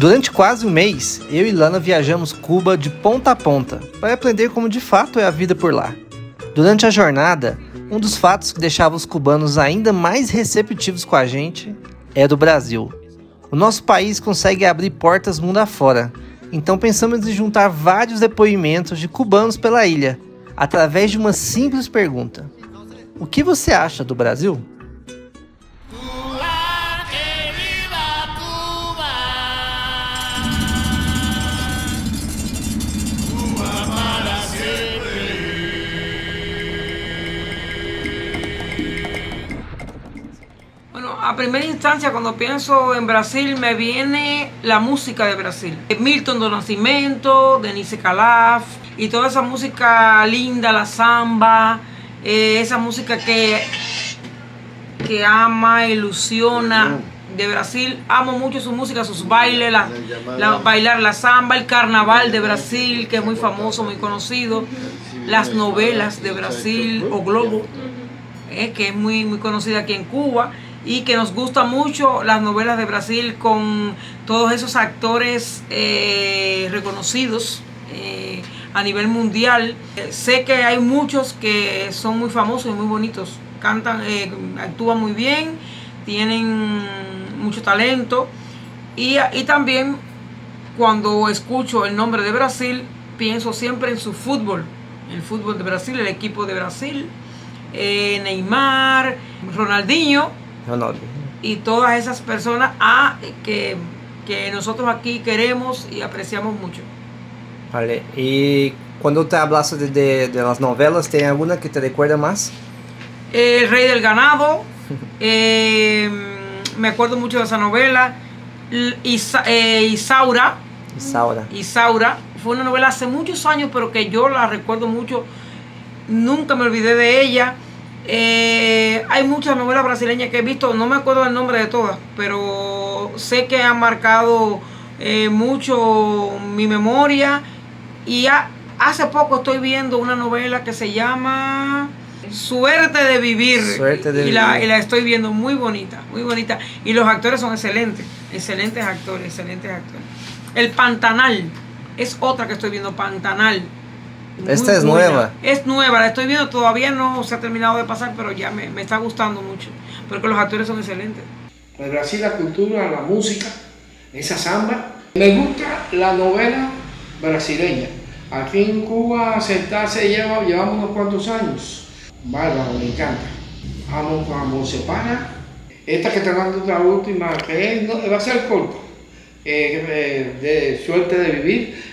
Durante quase um mês, eu e Lana viajamos Cuba de ponta a ponta para aprender como de fato é a vida por lá. Durante a jornada, um dos fatos que deixava os cubanos ainda mais receptivos com a gente é do Brasil. O nosso país consegue abrir portas mundo afora, então pensamos em juntar vários depoimentos de cubanos pela ilha, através de uma simples pergunta: o que você acha do Brasil? A primera instancia, cuando pienso en Brasil, me viene la música de Brasil. Milton do Nascimento, Denise Calaf, y toda esa música linda, la samba, esa música que ama, ilusiona de Brasil. Amo mucho su música, sus bailes, bailar la samba, el carnaval de Brasil, que es muy famoso, muy conocido, las novelas de Brasil, O Globo, que es muy conocida aquí en Cuba, y que nos gusta mucho las novelas de Brasil con todos esos actores reconocidos a nivel mundial. Sé que hay muchos que son muy famosos y muy bonitos, cantan, actúan muy bien, tienen mucho talento, y también cuando escucho el nombre de Brasil pienso siempre en su fútbol, el fútbol de Brasil, el equipo de Brasil, Neymar, Ronaldinho y todas esas personas que nosotros aquí queremos y apreciamos mucho. Vale, y cuando te hablas de las novelas, ¿tiene alguna que te recuerda más? El Rey del Ganado, me acuerdo mucho de esa novela. Isaura, fue una novela hace muchos años, pero que yo la recuerdo mucho, nunca me olvidé de ella. Hay muchas novelas brasileñas que he visto, no me acuerdo el nombre de todas, pero sé que han marcado mucho mi memoria. Y hace poco estoy viendo una novela que se llama Suerte de Vivir, y la estoy viendo, muy bonita, y los actores son excelentes actores. El Pantanal es otra que estoy viendo, Pantanal. Esta es nueva. Es nueva, la estoy viendo, todavía no se ha terminado de pasar, pero ya me está gustando mucho, porque los actores son excelentes. En Brasil la cultura, la música, esa samba. Me gusta la novela brasileña. Aquí en Cuba llevamos unos cuantos años. Bárbaro, me encanta. Amo cuando se para. Esta que está dando la última, que va a ser corto. De Suerte de Vivir.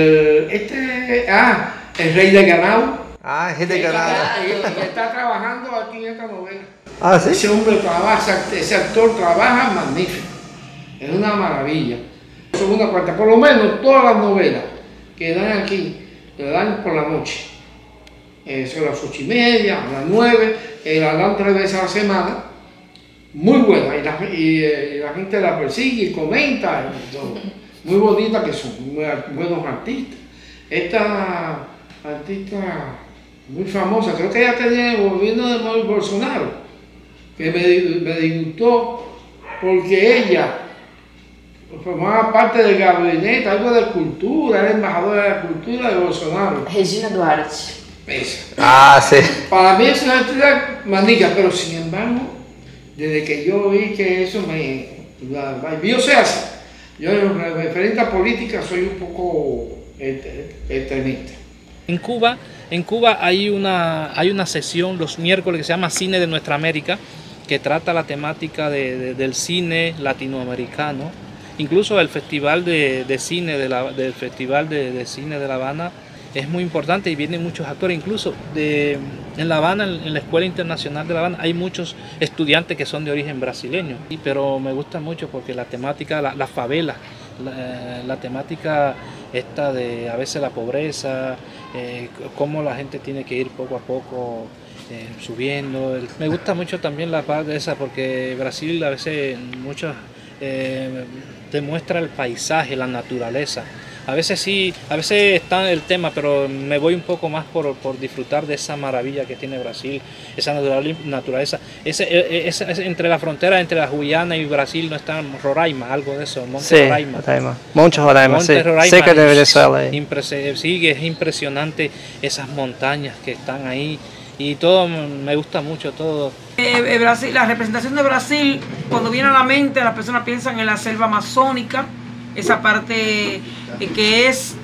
El Rey del Ganado. El Rey del Ganado. Está trabajando aquí en esta novela. ¿Sí? Ese hombre trabaja, ese actor trabaja magnífico. Es una maravilla. Segunda parte, por lo menos todas las novelas que dan aquí, le dan por la noche. Son las 8:30, a las 9, la dan 3 veces a la semana. Muy buena, y la gente la persigue y comenta. Y todo. Muy bonita, que son buenos artistas. Esta artista muy famosa, creo que ella tenía el gobierno de Bolsonaro, que me disgustó porque ella formaba parte del gabinete, algo de cultura, era embajadora de la cultura de Bolsonaro. Regina Duarte. Esa. Sí. Para mí es una artista magnífica, pero sin embargo, desde que yo vi que eso yo sé así, yo referente a política soy un poco extremista. En Cuba hay una sesión los miércoles que se llama Cine de Nuestra América, que trata la temática del cine latinoamericano. Incluso el Festival de Cine del Festival de Cine de La Habana es muy importante y vienen muchos actores. Incluso en La Habana, en la Escuela Internacional de La Habana, hay muchos estudiantes que son de origen brasileño. Pero me gusta mucho porque la temática, la favela, la temática esta de a veces la pobreza, cómo la gente tiene que ir poco a poco subiendo. Me gusta mucho también la parte esa porque Brasil a veces demuestra el paisaje, la naturaleza. A veces sí, a veces está el tema, pero me voy un poco más por disfrutar de esa maravilla que tiene Brasil, esa naturaleza. Entre la frontera entre la Guyana y Brasil no está Roraima, algo de eso, Monte Roraima. Monte Roraima, sí. Cerca de Venezuela. Sí, es impresionante esas montañas que están ahí y todo, me gusta mucho todo. Brasil, la representación de Brasil, cuando viene a la mente, las personas piensan en la selva amazónica, esa parte que es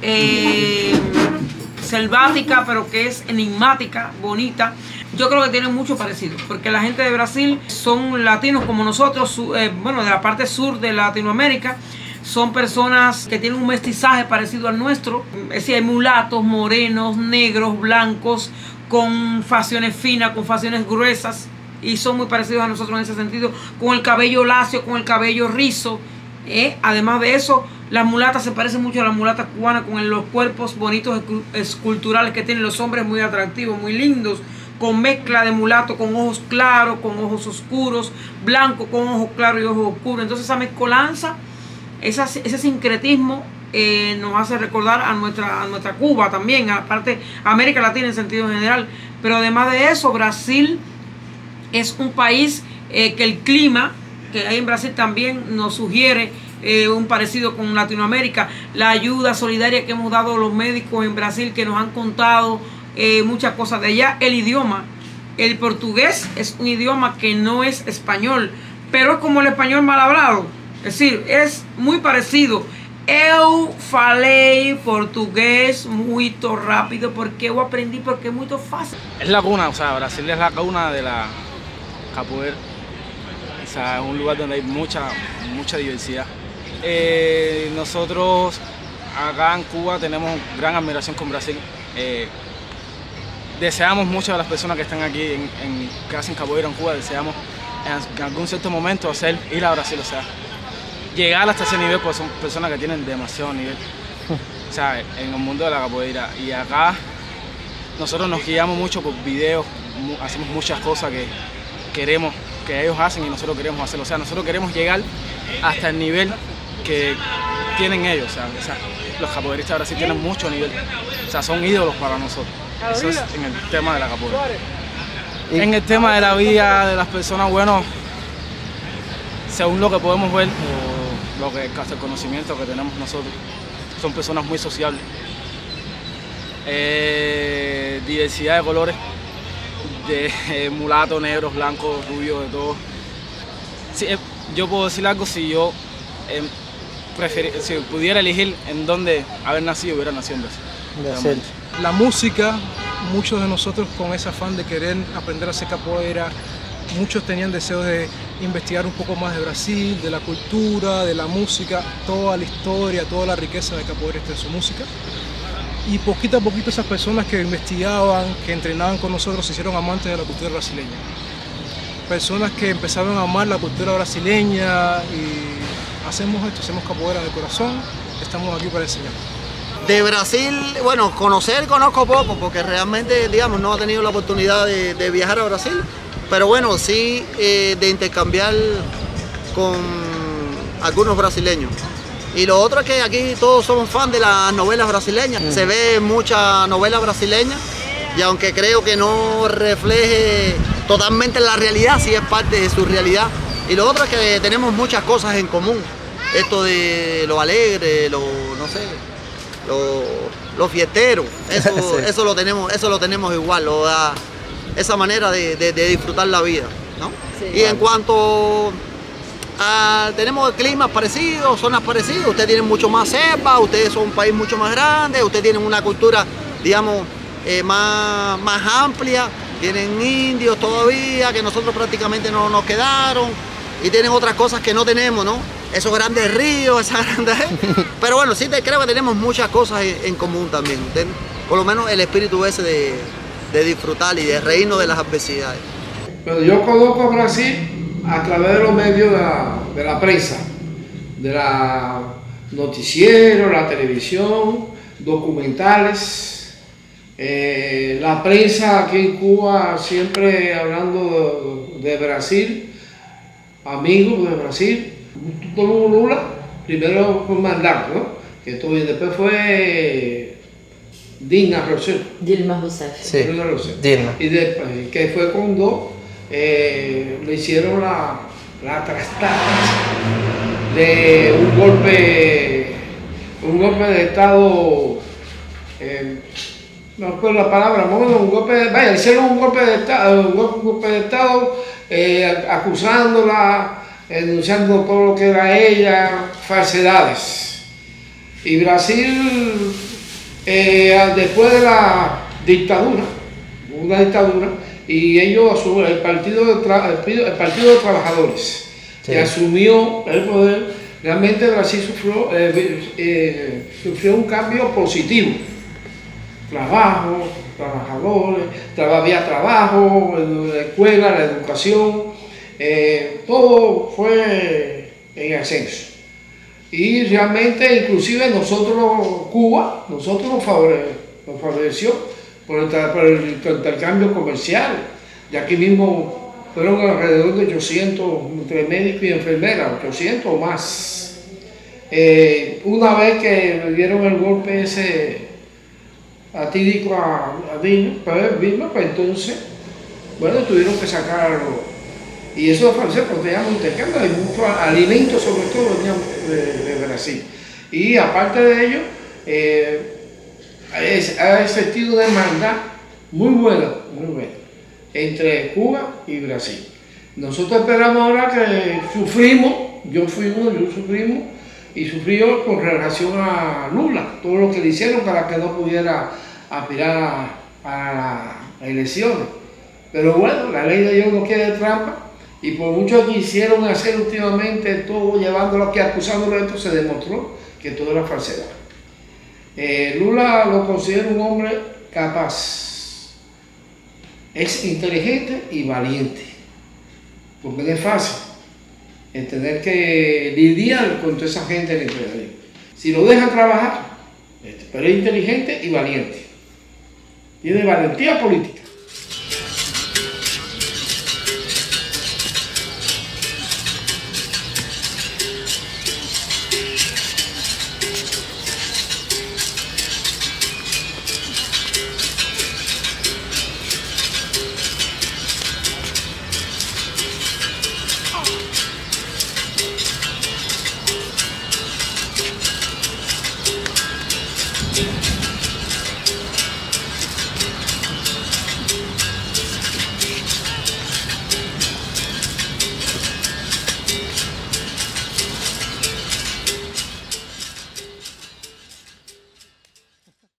selvática, pero que es enigmática, bonita. Yo creo que tienen mucho parecido, porque la gente de Brasil son latinos como nosotros, bueno, de la parte sur de Latinoamérica. Son personas que tienen un mestizaje parecido al nuestro. Es decir, hay mulatos, morenos, negros, blancos, con facciones finas, con facciones gruesas, y son muy parecidos a nosotros en ese sentido, con el cabello lacio, con el cabello rizo. Además de eso, las mulatas se parecen mucho a las mulatas cubanas, con los cuerpos bonitos esculturales que tienen los hombres, muy atractivos, muy lindos, con mezcla de mulato, con ojos claros, con ojos oscuros, blanco con ojos claros y ojos oscuros. Entonces esa mezcolanza, ese sincretismo nos hace recordar a nuestra Cuba también, aparte América Latina en sentido general. Pero además de eso, Brasil es un país que el clima que hay en Brasil también nos sugiere un parecido con Latinoamérica. La ayuda solidaria que hemos dado los médicos en Brasil, que nos han contado muchas cosas de allá. El idioma, el portugués es un idioma que no es español, pero es como el español mal hablado, es decir, es muy parecido. Eu falei portugués muy rápido porque yo aprendí, porque es muy fácil. Es la cuna, o sea, Brasil es la cuna de la capoeira. O sea, es un lugar donde hay mucha diversidad. Nosotros acá en Cuba tenemos gran admiración con Brasil. Deseamos mucho a las personas que están aquí, que hacen capoeira en Cuba, deseamos en algún cierto momento ir a Brasil, o sea, llegar hasta ese nivel, pues son personas que tienen demasiado nivel, o sea, en el mundo de la capoeira. Y acá nosotros nos guiamos mucho por videos, hacemos muchas cosas que queremos, que ellos hacen y nosotros queremos hacerlo. O sea, nosotros queremos llegar hasta el nivel que tienen ellos. O sea, los capoeiristas de Brasil tienen mucho nivel. O sea, son ídolos para nosotros. Eso es en el tema de la capoeira. En el tema de la vida de las personas, bueno, según lo que podemos ver, hasta el conocimiento que tenemos nosotros, son personas muy sociables. Diversidad de colores, de mulatos, negros, blancos, rubios, de todo. Sí, yo puedo decir algo, si yo si pudiera elegir en dónde haber nacido, hubiera nacido en Brasil. La música, muchos de nosotros con ese afán de querer aprender a hacer capoeira, muchos tenían deseos de investigar un poco más de Brasil, de la cultura, de la música, toda la historia, toda la riqueza de capoeira está en su música. Y poquito a poquito esas personas que investigaban, que entrenaban con nosotros, se hicieron amantes de la cultura brasileña. Personas que empezaron a amar la cultura brasileña y hacemos esto, hacemos capoeira de corazón, estamos aquí para enseñar. De Brasil, bueno, conozco poco, porque realmente, digamos, no he tenido la oportunidad de viajar a Brasil, pero bueno, sí de intercambiar con algunos brasileños. Y lo otro es que aquí todos somos fans de las novelas brasileñas. Se ve mucha novela brasileña y aunque creo que no refleje totalmente la realidad, sí es parte de su realidad. Y lo otro es que tenemos muchas cosas en común. Esto de lo alegre, no sé, lo fiestero, eso lo tenemos igual, esa manera de disfrutar la vida, ¿no? Sí, y en cuanto tenemos climas parecidos, zonas parecidas, ustedes tienen mucho más selva, ustedes son un país mucho más grande, ustedes tienen una cultura, digamos, más amplia, tienen indios todavía, que nosotros prácticamente no nos quedaron, y tienen otras cosas que no tenemos, ¿no? Esos grandes ríos, esas grandes... Pero bueno, sí creo que tenemos muchas cosas en común también, por lo menos el espíritu ese de disfrutar y de reírnos de las adversidades. Pero yo conozco a Brasil a través de los medios de la prensa, de la noticiero, la televisión, documentales. La prensa aquí en Cuba siempre hablando de Brasil, amigos de Brasil. Tomó Lula, primero fue mandato, ¿no? que todo, y después fue Dilma Rousseff. Dilma Rousseff. Sí, Dilma Rousseff. Dilma. Y después, que fue cuando le hicieron la trastada de un golpe de Estado, no recuerdo la palabra, le hicieron un golpe de Estado, acusándola, denunciando todo lo que era ella, falsedades. Y Brasil, después de la dictadura, una dictadura, y ellos asumen el Partido de Trabajadores, sí, que asumió el poder. Realmente Brasil sufrió un cambio positivo. Trabajo, trabajadores, había trabajo, la escuela, la educación, todo fue en ascenso. Y realmente, inclusive Cuba nos favoreció por el intercambio comercial. De aquí mismo fueron alrededor de 800 entre médicos y enfermeras, 800 o más. Una vez que le dieron el golpe ese atídico a Dilma, pues entonces, bueno, tuvieron que sacarlo. Y eso fue porque teníamos intercambio de muchos alimentos, sobre todo venían de Brasil. Y aparte de ello, ha existido una hermandad muy buena entre Cuba y Brasil. Nosotros esperamos ahora que sufrimos y sufrió con relación a Lula, todo lo que le hicieron para que no pudiera aspirar a las elecciones. Pero bueno, la ley de Dios no quiere trampa, y por mucho que quisieron hacer últimamente todo llevándolo aquí, acusándolo de esto, se demostró que todo era falsedad. Lula lo considero un hombre capaz. Es inteligente y valiente, porque no es fácil tener que lidiar con toda esa gente en el imperialismo. Si lo dejan trabajar, pero es inteligente y valiente. Tiene valentía política.